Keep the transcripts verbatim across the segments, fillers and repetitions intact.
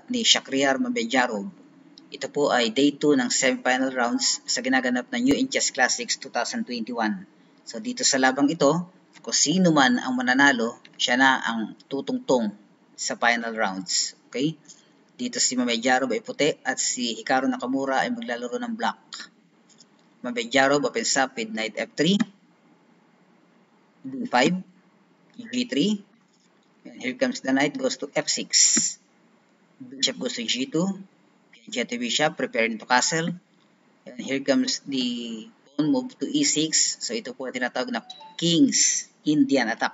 ni Shakhriyar Mamedyarov. Ito po ay day two ng semifinal rounds sa ginaganap na New In Chess Classics twenty twenty-one. So dito sa labang ito, kung sino man ang mananalo, siya na ang tutungtong sa final rounds. Okay? Dito si Mamedyarov ay puti at si Hikaru Nakamura ay maglalaro ng black. Mamedyarov opens up with knight f three, d five, g three, and here comes the knight, goes to f six. Bishop goes to g two, g to bishop, preparing to castle. And here comes the pawn move to e six. So ito po ay tinatawag na King's Indian attack.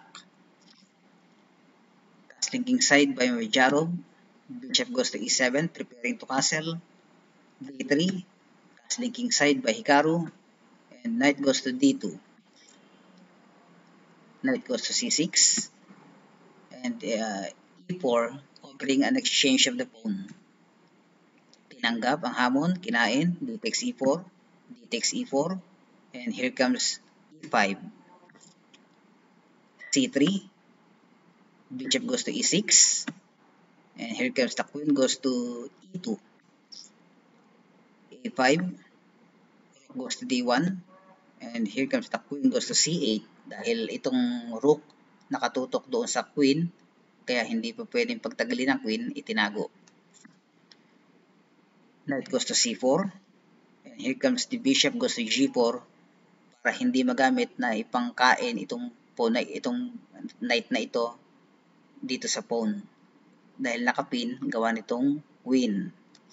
Castling king side by Mamedyarov. Bishop goes to e seven, preparing to castle. d three, castling king side by Hikaru. And knight goes to d two. Knight goes to c six. And uh, e four, offering an exchange of the pawn. Tinanggap ang hamon, kinain, d takes e four, d takes e four, and here comes e five, c three, bishop goes to e six, and here comes the queen goes to e two, a five, rook goes to d one, and here comes the queen goes to c eight. Dahil itong rook nakatutok doon sa queen, kaya hindi pa pwedeng pagtagalin ng queen, itinago. Knight goes to c four, and here comes the bishop goes to g four para hindi magamit na ipangkain itong pawn, itong knight na ito dito sa pawn. Dahil nakapin, gawa nitong queen.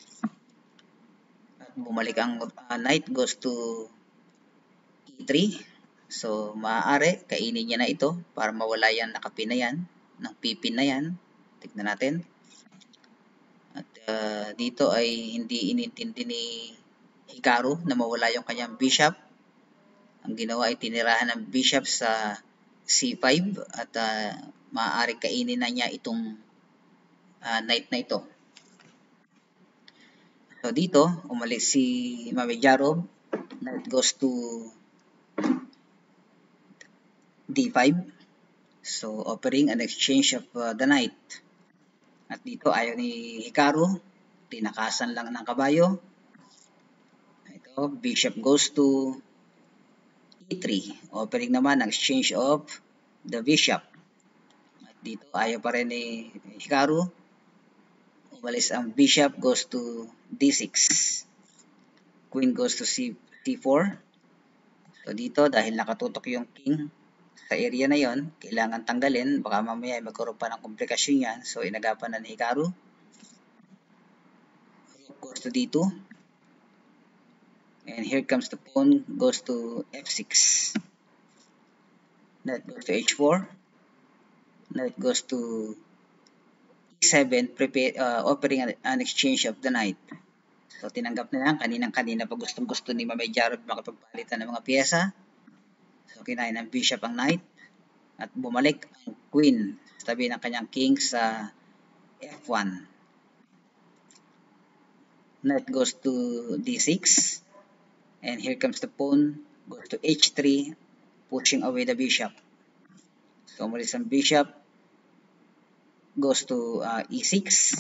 At bumalik ang uh, knight goes to e three. So, maaari, kainin niya na ito para mawala yan, nakapin na yan, ng pipin na yan. Tignan natin. At uh, dito ay hindi inintindi ni Hikaru na mawala yung kanyang bishop. Ang ginawa ay tinirahan ng bishop sa c five at uh, maaari kainin na niya itong uh, knight na ito. So dito, umalis si Mamedyarov. Knight goes to d five. So offering an exchange of uh, the knight. At dito ayaw ni Hikaru. Tinakasan lang ng kabayo. Ito, bishop goes to e three. Offering naman ang exchange of the bishop. At dito ayaw pa rin ni Hikaru. Umalis ang bishop goes to d six. Queen goes to c four. So dito dahil nakatutok yung king sa area na yon, kailangan tanggalin. Baka mamaya ay magkaroon pa ng komplikasyon yan. So inagapan na ni Hikaru. Rook goes to d two. And here comes the pawn goes to f six. Knight goes to h four. Knight goes to e seven, prepare, uh, offering an, an exchange of the knight. So tinanggap na lang, kaninang-kanina pa gustong-gusto ni Mamedyarov makapagpalitan ng mga piyesa. So kinain ng bishop ang knight at bumalik ang queen sa tabi ng kanyang king sa f one. Knight goes to d six. And here comes the pawn, goes to h three, pushing away the bishop. So umalis ang bishop, goes to uh, e six,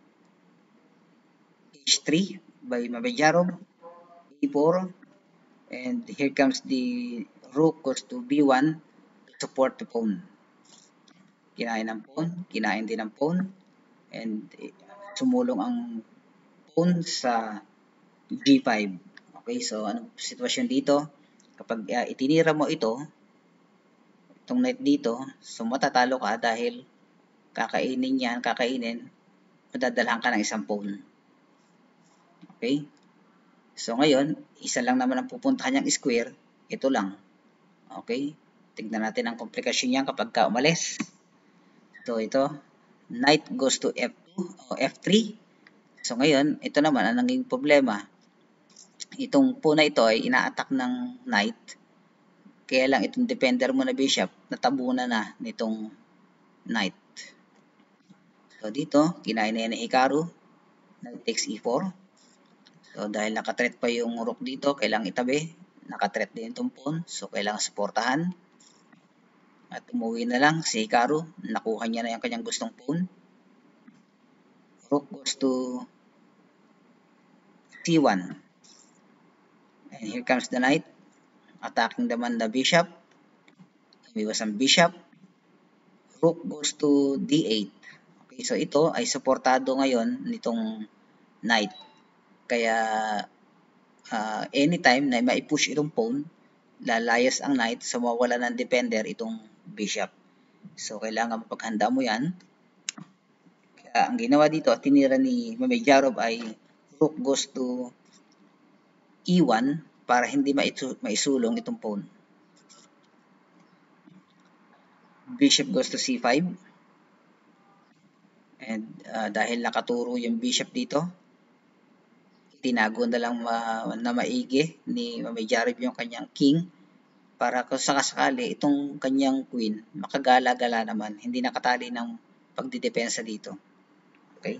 h three by Mamedyarov, e four, and here comes the rook goes to b one to support the pawn. Kinain ng pawn, kinain din ng pawn, and sumulong ang pawn sa g five. Okay, so anong sitwasyon dito? Kapag uh, itinira mo ito, itong knight dito, so matatalo ka dahil kakainin yan, kakainin, madadalhan ka ng isang pawn. Okay? So ngayon, isa lang naman ang pupuntahan niyang square, ito lang. Okay? Tignan natin ang komplikasyon niya kapag ka umalis. So ito, knight goes to f two o f three. So ngayon, ito naman ang naging problema. Itong pawn na ito ay ina-attack ng knight. Kaya lang itong defender mo na bishop, natabunan na nitong knight. So dito, kinain na yan ni Hikaru. Knight takes e four. So dahil nakatreat pa yung rook dito, kailangang itabi. Nakatreat din itong pawn. So kailangan suportahan. At umuwi na lang si Hikaru. Nakuha niya na yung kanyang gustong pawn. rook goes to c one. And here comes the knight, attacking naman the bishop. Umiwas ang bishop. Rook goes to d eight. Okay, so ito ay suportado ngayon nitong knight. Kaya uh, anytime na mai-push itong pawn, lalayas ang knight, so mawala ng defender itong bishop. So kailangan mapaghanda mo yan. Kaya ang ginawa dito, tinira ni Mamedyarov ay rook goes to e one para hindi maisulong itong pawn. Bishop goes to c five. And uh, dahil nakaturo yung bishop dito, tinago na lang ma, na maigi ni Mamedyarov yung kanyang king para kung sakasakali itong kanyang queen makagala-gala naman, hindi nakatali ng pagdidepensa dito. Okay?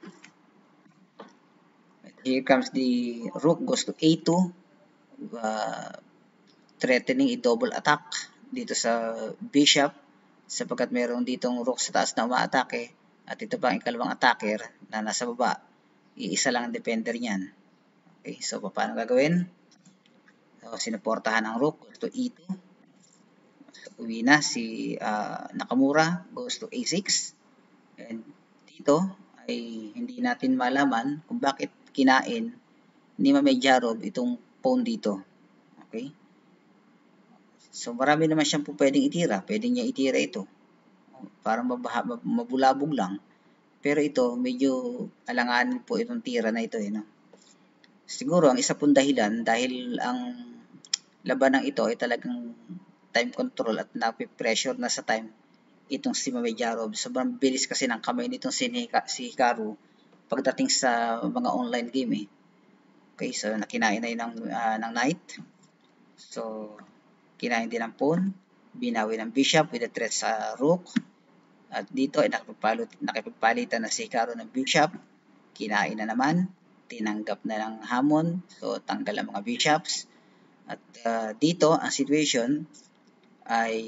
Here comes the rook goes to a two, uh, threatening a double attack dito sa bishop sapagkat mayroon ditong rook sa taas na umaatake at ito pa ang ikalawang attacker na nasa baba. Iisa lang ang defender niyan. Okay, so paano gagawin? So, sinuportahan ang rook goes to e two. So, uwi na si uh, Nakamura goes to a six. And dito ay hindi natin malaman kung bakit kinain ni Mamedyarov itong pawn dito. Okay? So marami naman siyang po pwedeng itira. Pwede niya itira ito. Parang mabulabog lang. Pero ito, medyo alanganin po itong tira na ito. Eh, no? Siguro, ang isa pong dahilan, dahil ang labanang ito ay talagang time control at napipressure na sa time itong si Mamedyarov. Sobrang bilis kasi ng kamay nitong si, si Hikaru pagdating sa mga online game. Eh. Okay, so nakinain na yun ng, uh, ng knight. So, kinain din ng pawn. Binawi ng bishop with a threat sa rook. At dito ay nakipagpalitan na si Hikaru ng bishop. Kinain na naman. Tinanggap na ng hamon. So, tanggal ang mga bishops. At uh, dito, ang situation ay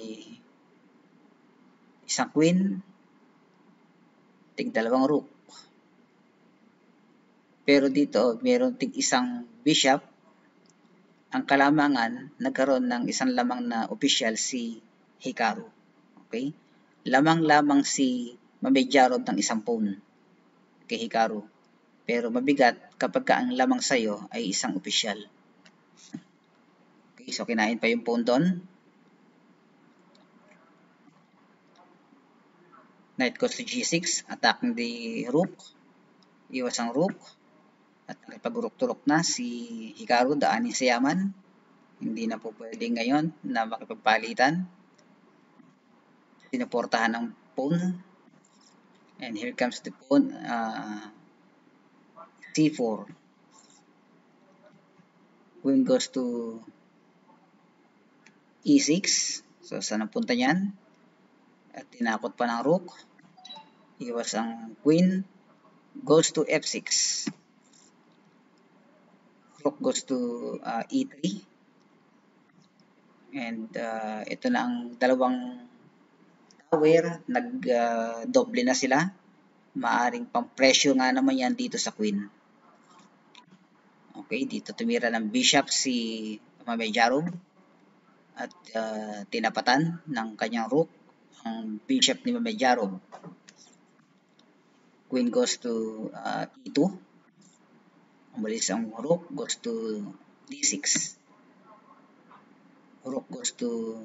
isang queen, tig dalawang rook. Pero dito, meron tig isang bishop. Ang kalamangan, nagkaroon ng isang lamang na official si Hikaru. Okay? Lamang-lamang si Mamedyarov ng isang pawn kay Hikaru. Pero mabigat kapag ka ang lamang sa'yo ay isang official. Okay, so kinain pa yung pawn doon. Knight goes to g six, attacking the rook. Iwas ang rook. At nakipag-urok-turok na si Hikaru, daanin sa yaman. Hindi na po pwede ngayon na makipagpalitan. Sinuportahan ng pawn. And here comes the pawn, uh, c four. Queen goes to e six. So, saan ang punta niyan? At tinakot pa ng rook. Iwas ang queen. Goes to f six. Rook goes to uh, e three. And uh, ito na ang dalawang tower. Nag-doble uh, na sila. Maaring pang-pressure nga naman yan dito sa queen. Okay, dito tumira ng bishop si Mamedyarov. At uh, tinapatan ng kanyang rook ang bishop ni Mamedyarov. Queen goes to uh, e two. Umalis ang rook, goes to d six. Rook goes to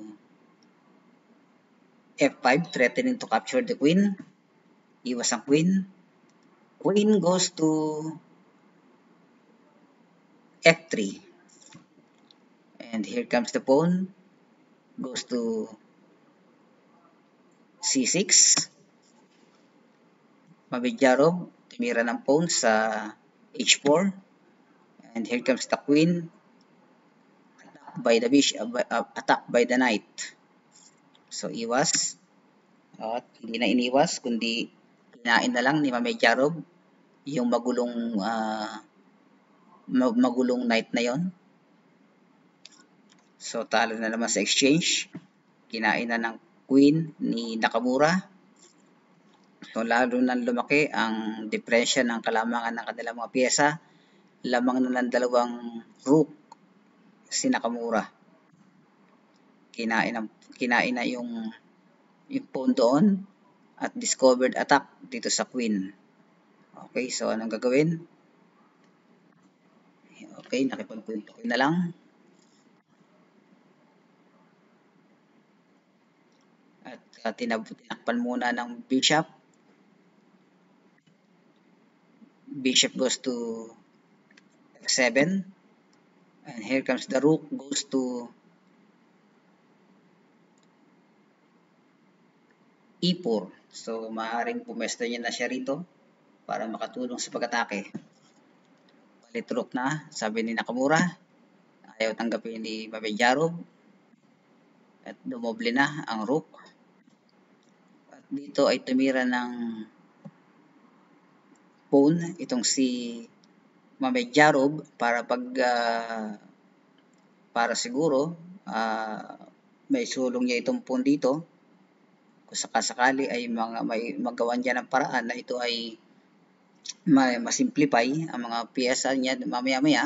f five, threatening to capture the queen. Iwas ang queen. Queen goes to f three. And here comes the pawn. Goes to c six. Mamedyarov, tumira ng pawn sa h four. And here comes the queen. Attacked by the bishop, uh, attacked by the knight. So, iwas. At hindi na iniwas, kundi kinain na lang ni Mamedyarov yung magulong uh, magulong knight na yon. So, talo na naman sa exchange. Kinain na ng queen ni Nakamura. So, lalo nang lumaki ang diferensya ng kalamangan ng kanilang mga pyesa, lamang na ng dalawang rook si Nakamura. Kinain, ang, kinain na yung, yung pawn doon at discovered attack dito sa queen. Okay, so anong gagawin? Okay, nakipag-queen na lang. At uh, tinakpan muna ng bishop. Bishop goes to f seven. And here comes the rook, goes to e four. So, maaaring pumesta niya na siya rito para makatulong sa pag-atake. Palit rook na, sabi ni Nakamura. Ayaw tanggapin ni Mavejaro. At dumoble na ang rook. At dito ay tumira ng pawn itong si Mamedyarov para pag uh, para siguro uh, may sulong niya itong pawn dito. Kung sakasakali ay mga, may magawan niya ng paraan na ito ay masimplify ang mga piyesa niya mamaya-maya.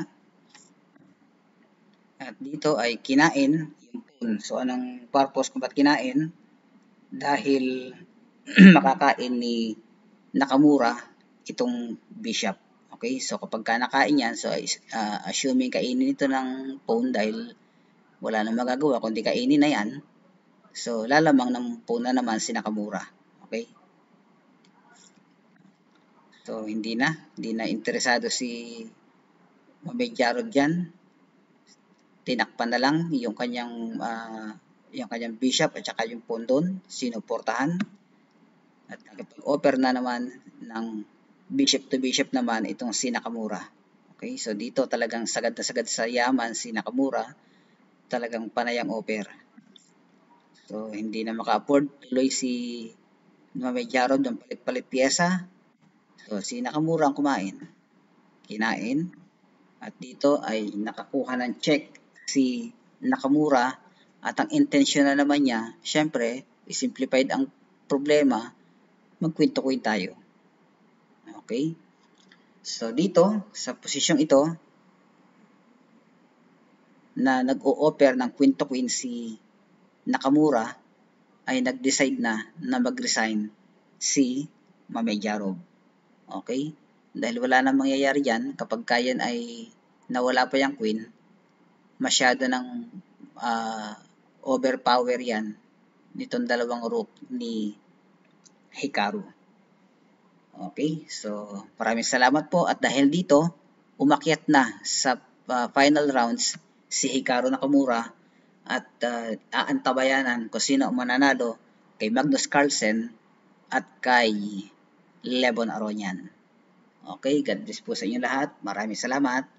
At dito ay kinain yung pawn. So, anong purpose kung ba't kinain? Dahil makakain ni Nakamura itong bishop. Okay, so kapag ka nakain yan, so uh, assuming kainin ito ng pawn dahil wala nang magagawa kundi kainin na yan, so lalamang ng pawn na naman si Nakamura. Okay? So, hindi na. Hindi na interesado si Mavejaro dyan. Tinakpan na lang yung kanyang uh, yung kanyang bishop at saka yung pawn doon, sinuportahan. At nakipag-offer na naman ng bishop to bishop naman itong si Nakamura. Okay, so dito talagang sagad na sagad sa yaman si Nakamura, talagang panay ang offer. So, hindi na maka-afford tuloy si Mavejaro ng palit-palit pyesa. So, si Nakamura ang kumain. Kinain. At dito ay nakakuha ng check si Nakamura. At ang intensyon na naman niya, syempre, i-simplified ang problema, mag-queen-to-queen tayo. Okay? So, dito, sa posisyong ito, na nag-o-offer ng queen-to-queen si Nakamura, ay nag-decide na na mag-resign si Mavejaro. Okay? Dahil wala nang mangyayari yan, kapag kayan ay nawala pa yung queen, masyado ng uh, overpower yan nitong dalawang rook ni Hikaru. Okay, so maraming salamat po at dahil dito, umakyat na sa uh, final rounds si Hikaru Nakamura at uh, aantabayanan kung sino ang mananalo kay Magnus Carlsen at kay Levon Aronian. Okay, God bless po sa inyo lahat. Maraming salamat.